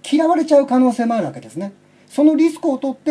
嫌われちゃう可能性もあるわけですね。そのリスクを取って、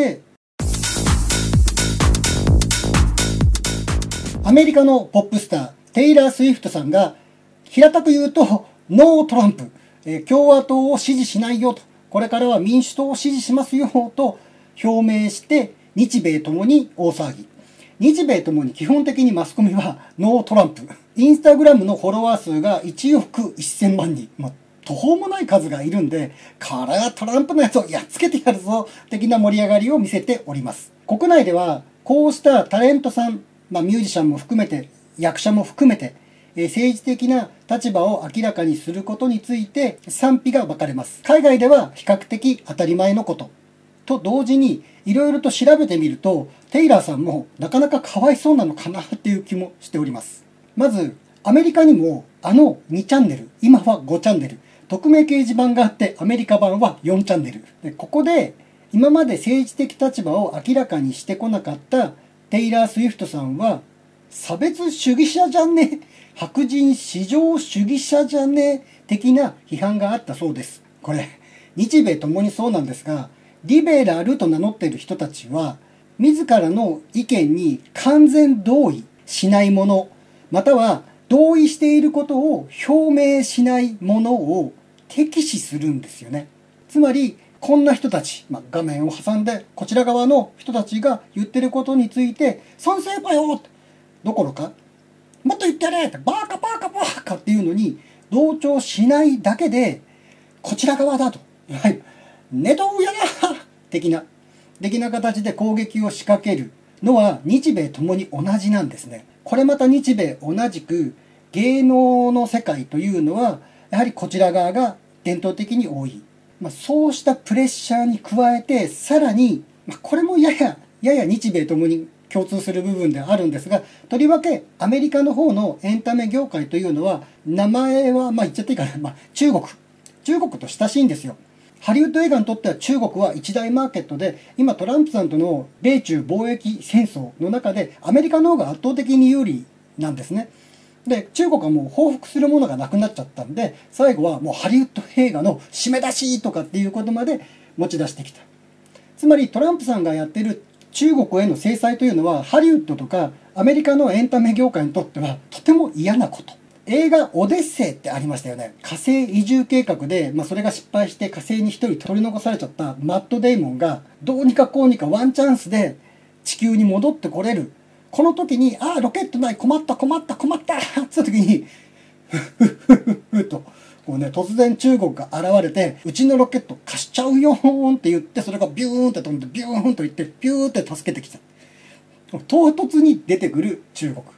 アメリカのポップスター、テイラー・スウィフトさんが、平たく言うと、ノートランプ、共和党を支持しないよと、これからは民主党を支持しますよと表明して、日米ともに大騒ぎ。日米ともに基本的にマスコミはノートランプ。インスタグラムのフォロワー数が1億1000万人。途方もない数がいるんで、これはトランプのやつをやっつけてやるぞ、的な盛り上がりを見せております。国内では、こうしたタレントさん、ミュージシャンも含めて、役者も含めて、政治的な立場を明らかにすることについて賛否が分かれます。海外では比較的当たり前のこと。と同時に、いろいろと調べてみると、テイラーさんもなかなかかわいそうなのかなっていう気もしております。まず、アメリカにも2チャンネル、今は5チャンネル、匿名掲示板があってアメリカ版は4チャンネル。でここで今まで政治的立場を明らかにしてこなかったテイラー・スウィフトさんは、差別主義者じゃね、白人至上主義者じゃね、的な批判があったそうです。これ、日米ともにそうなんですが、リベラルと名乗っている人たちは、自らの意見に完全同意しないもの、または同意していることを表明しないものを敵視するんですよね。つまり、こんな人たち、画面を挟んで、こちら側の人たちが言ってることについて、賛成だよどころか、もっと言ってやれって、バーカバーカバーカっていうのに、同調しないだけで、こちら側だと。いわゆる、ネトウヤだ的な形で攻撃を仕掛けるのは、日米ともに同じなんですね。これまた日米同じく、芸能の世界というのは、やはりこちら側が伝統的に多い。そうしたプレッシャーに加えて、さらに、これもやや日米ともに共通する部分であるんですが、とりわけアメリカの方のエンタメ業界というのは、名前は言っちゃっていいかな、中国と親しいんですよ。ハリウッド映画にとっては中国は一大マーケットで、今トランプさんとの米中貿易戦争の中でアメリカの方が圧倒的に有利なんですね。で、中国はもう報復するものがなくなっちゃったんで、最後はもうハリウッド映画の締め出しとかっていうことまで持ち出してきた。つまりトランプさんがやってる中国への制裁というのは、ハリウッドとかアメリカのエンタメ業界にとってはとても嫌なこと。映画オデッセイってありましたよね。火星移住計画で、それが失敗して火星に一人取り残されちゃったマット・デイモンが、どうにかこうにかワンチャンスで地球に戻ってこれる。この時に、ロケットない、困ったって言った時に、と、突然中国が現れて、うちのロケット貸しちゃうよーんって言って、それがビューンって飛んで、ビューンと言って、ビューって助けてきた。唐突に出てくる中国。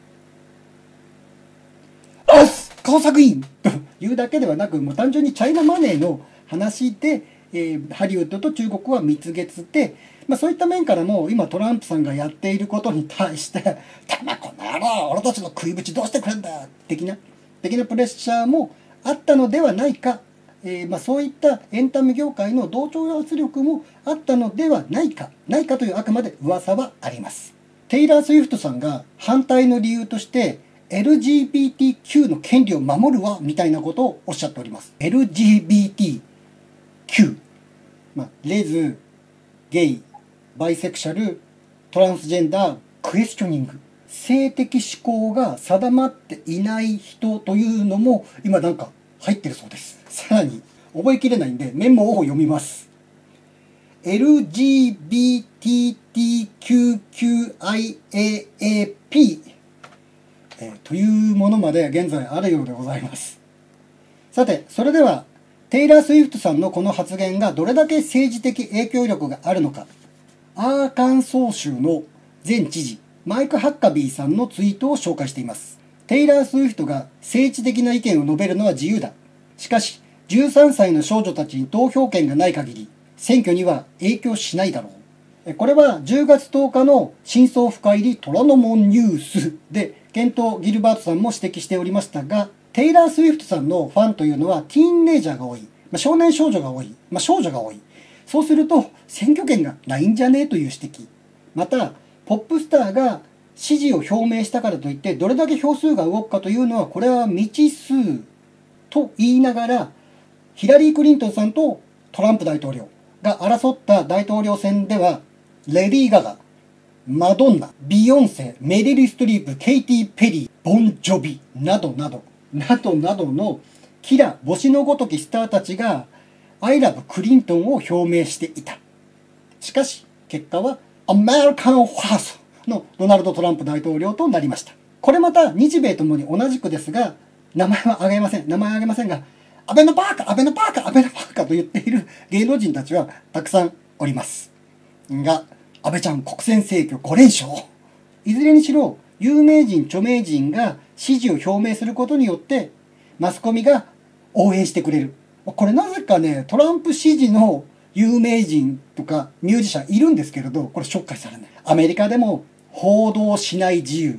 工作員というだけではなく、単純にチャイナマネーの話で、ハリウッドと中国は蜜月で、そういった面からも今トランプさんがやっていることに対して、この野郎、俺たちの食いぶちどうしてくれんだ的なプレッシャーもあったのではないか、そういったエンタメ業界の同調圧力もあったのではないかというあくまで噂はあります。テイラー・スウィフトさんが反対の理由として、LGBTQ の権利を守るわみたいなことをおっしゃっております。LGBTQ、レズ、ゲイ、バイセクシャル、トランスジェンダー、クエスチョニング、性的指向が定まっていない人というのも今入ってるそうです。さらに覚えきれないんでメモを読みます。LGBTQQIAAPというものまで現在あるようでございます。さて、それではテイラー・スウィフトさんのこの発言がどれだけ政治的影響力があるのか、アーカンソー州の前知事マイク・ハッカビーさんのツイートを紹介しています。テイラー・スウィフトが政治的な意見を述べるのは自由だ。しかし13歳の少女たちに投票権がない限り選挙には影響しないだろう。これは10月10日の真相深入り虎ノ門ニュースでケント・ギルバートさんも指摘しておりましたが、テイラー・スウィフトさんのファンというのはティーンネイジャーが多い、少年少女が多い、少女が多い。そうすると選挙権がないんじゃねえという指摘。またポップスターが支持を表明したからといってどれだけ票数が動くかというのは、これは未知数と言いながら、ヒラリー・クリントンさんとトランプ大統領が争った大統領選では、レディー・ガガ、マドンナ、ビヨンセ、メリル・ストリープ、ケイティ・ペリー、ボン・ジョビなどなどのキラ星のごときスターたちがI love クリントンを表明していた。しかし結果はアメリカンファーストのドナルド・トランプ大統領となりました。これまた日米ともに同じくですが、名前は挙げませんが、アベノバーカと言っている芸能人たちはたくさんおりますが、安倍ちゃん国選制挙5連勝。いずれにしろ有名人著名人が支持を表明することによってマスコミが応援してくれる。これなぜかね、トランプ支持の有名人とかミュージシャンいるんですけれど、これ紹介されない。アメリカでも報道しない自由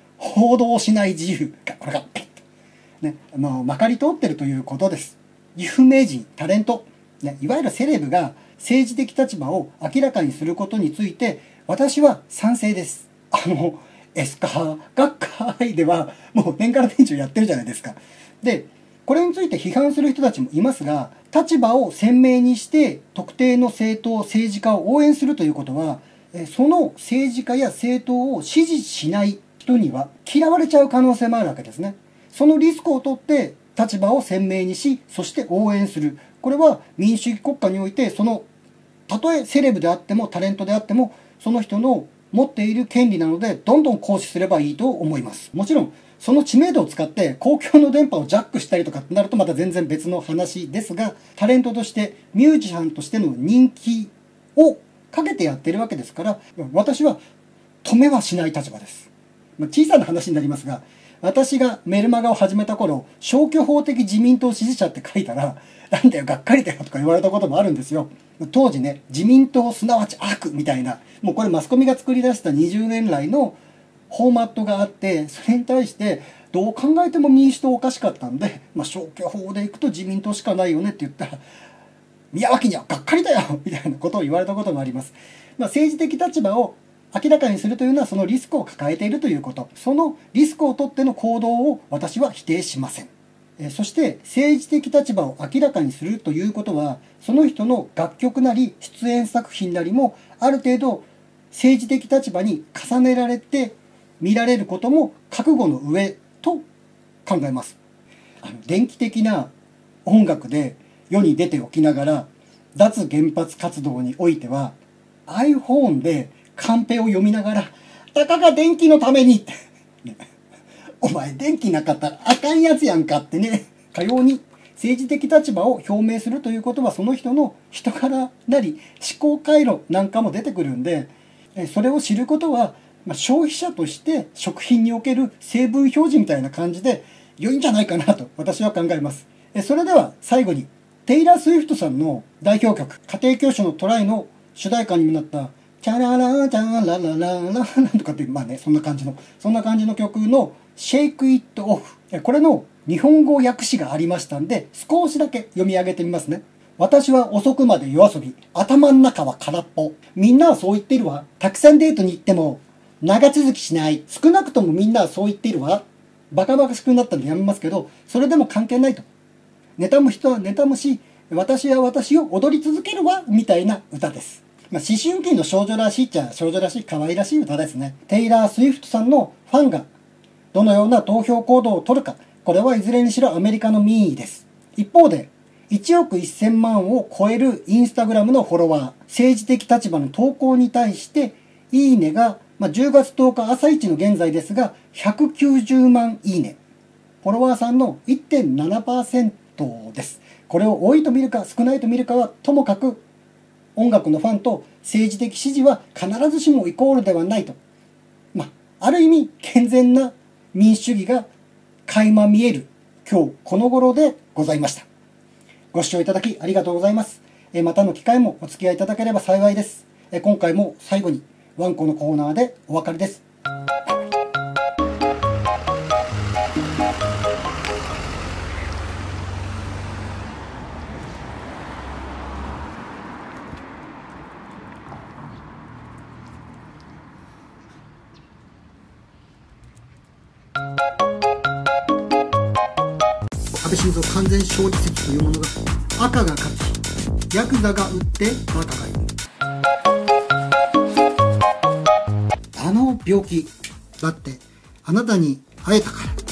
が、これがペッとね、まかり通ってるということです。有名人、タレント、ね、いわゆるセレブが政治的立場を明らかにすることについて、私は賛成です。エスカー学会ではもう年から年中やってるじゃないですか。で、これについて批判する人たちもいますが、立場を鮮明にして特定の政党、政治家を応援するということは、その政治家や政党を支持しない人には嫌われちゃう可能性もあるわけですね。そのリスクを取って立場を鮮明にし、そして応援する。これは民主主義国家において、たとえセレブであってもタレントであっても、その人の持っている権利なので、どんどん行使すればいいと思います。もちろん、その知名度を使って公共の電波をジャックしたりとかってなるとまた全然別の話ですが、タレントとして、ミュージシャンとしての人気をかけてやってるわけですから、私は止めはしない立場です。小さな話になりますが、私がメルマガを始めた頃、消去法的自民党支持者って書いたら、なんだよ、がっかりだよとか言われたこともあるんですよ。当時ね、自民党すなわち悪みたいな、もうこれマスコミが作り出した20年来のフォーマットがあって、それに対してどう考えても民主党おかしかったんで、消去法でいくと自民党しかないよねって言ったら、宮脇にはがっかりだよみたいなことを言われたこともあります。政治的立場を明らかにするというのはそのリスクを抱えているということ。そのリスクを取っての行動を私は否定しません。そして政治的立場を明らかにするということは、その人の楽曲なり出演作品なりもある程度政治的立場に重ねられて見られることも覚悟の上と考えます。電気的な音楽で世に出ておきながら、脱原発活動においては iPhone でカンペを読みながら、たかが電気のためにってお前電気なかったらあかんやつやんかってね、かように政治的立場を表明するということは、その人の人柄なり思考回路なんかも出てくるんで、それを知ることは、消費者として食品における成分表示みたいな感じで良いんじゃないかなと私は考えます。それでは最後に、テイラー・スウィフトさんの代表曲、家庭教師のトライの主題歌にもなったチャララチャララララなんとかっていう、そんな感じの曲の Shake It Off、 これの日本語訳詞がありましたんで、少しだけ読み上げてみますね。私は遅くまで夜遊び、頭の中は空っぽ。みんなはそう言ってるわ。たくさんデートに行っても長続きしない。少なくともみんなはそう言っているわ。バカバカしくなったんでやめますけど、それでも関係ないと。妬む人は妬むし、私は私を踊り続けるわみたいな歌です。思春期の少女らしいっちゃ少女らしい、可愛らしい歌ですね。テイラー・スウィフトさんのファンがどのような投票行動を取るか、これはいずれにしろアメリカの民意です。一方で、1億1000万を超えるインスタグラムのフォロワー、政治的立場の投稿に対して、いいねが、10月10日朝一の現在ですが、190万いいね。フォロワーさんの 1.7% です。これを多いと見るか少ないと見るかはともかく、音楽のファンと政治的支持は必ずしもイコールではないと。ある意味健全な民主主義が垣間見える今日この頃でございました。ご視聴いただきありがとうございます。またの機会もお付き合いいただければ幸いです。今回も最後にワンコのコーナーでお別れです。安倍晋三完全勝利説というものが赤が勝ち、 ヤクザが撃ってバカがいる。あの病気だってあなたに会えたから。